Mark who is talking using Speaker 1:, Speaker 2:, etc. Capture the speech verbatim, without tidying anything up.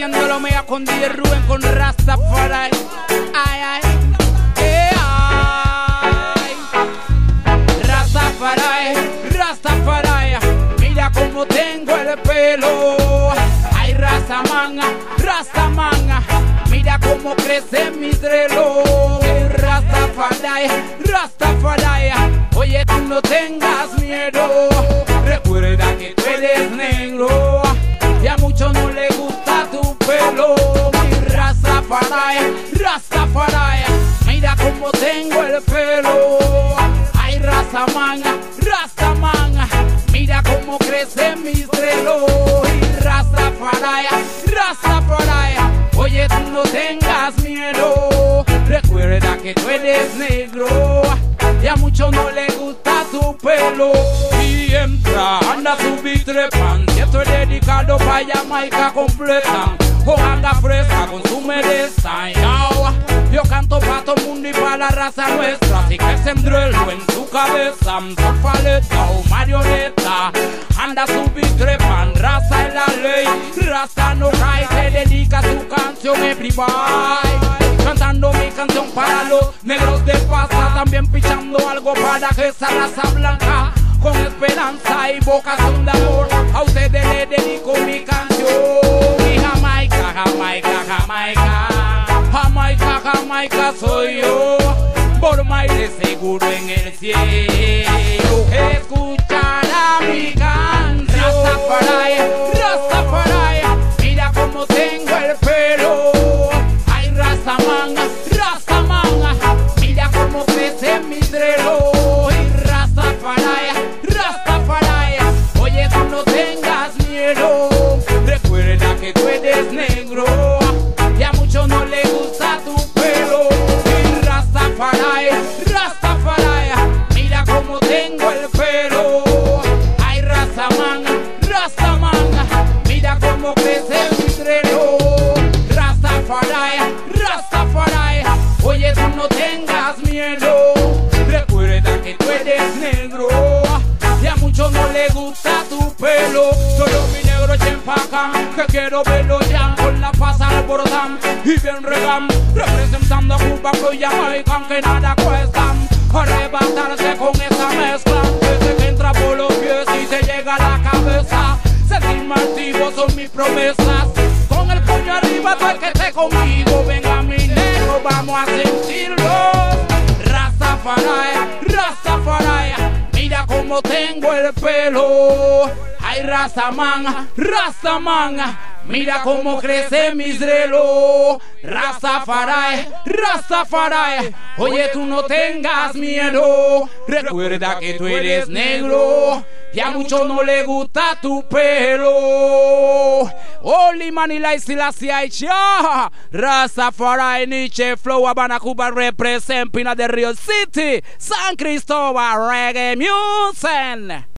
Speaker 1: haciéndolo mega con D J Rubén con Rastafari. Ay, ay, eh, ay. Rastafari, Rastafari. Mira cómo tengo el pelo. Ay, Rastamanga, Rastamanga. Mira cómo crece mi reloj. Rastafari, Rastafari. Oye, tú no tengas miedo. Recuerda que tú eres negro y a muchos no les gusta tu pelo. Mi Rastafari, Rastafari. Mira cómo tengo el pelo. Ay, Rastamanga, Rastamanga. Mira cómo crece mi reloj. Y Rastafari, Rastafari. Oye, tú no tengas miedo. Recuerda que tú eres negro y a muchos no les gusta tu pelo. Y entra, anda subir trepan. Si esto es dedicado pa' Jamaica completa. O anda fresca con su mereza. Yo canto pa' todo mundo y pa' la raza nuestra. Así que sembrelo en su cabeza. Torfaleta o marioneta. Anda subir trepan, raza es la ley. Raza no cae, se dedica su canción everybody. Cantando mi canción para los negros de pasta. También pichando algo para esa raza blanca. Con esperanza y vocación de amor, a ustedes les dedico mi canción. Y Jamaica, Jamaica, Jamaica. Jamaica, Jamaica soy yo. Por más de seguro en el cielo. Escuchará mi canción. Rastafari, Rastafari. Mira cómo tengo el pelo. Rastamanga, Rastamanga. Mira cómo crece mi reloj. Y Rastafari, Rastafari. Oye, tú no tengas miedo. Recuerda que tú eres negro y a muchos no les gusta tu pelo. Y Rastafari, Rastafari. Mira cómo tengo el pelo. Ay, Rastamanga, Rastamanga. Mira cómo crece mi reloj. Rastafari, Rastafari. Oye, tú no tengas miedo. Recuerda que tú eres negro y a muchos no les gusta tu pelo. Solo mi negro Chempacan, que quiero verlo ya con la paz alborotan y bien regan, representando a Cuba con Jamaica, que nada cuestan arrebatarse con esa mezcla. Desde que entra por los pies y se llega a la cabeza. Sentirme activo son mis promesas. Con el puño arriba, tú el que esté conmigo. Venga mi negro, vamos a sentirlo. Rastafari, Rastafari. Mira cómo tengo el pelo. Ay, Rastamanga, Rastamanga. Mira cómo crece mi reloj. Rastafari, Rastafari. Oye, tú no tengas miedo. Recuerda que tú eres negro y a muchos no les gusta tu pelo. Only Manila y Silasia ya. Rastafari, Nietzsche, Flow, Habana, Cuba, represent Pina de Rio City, San Cristóbal, Reggae Music.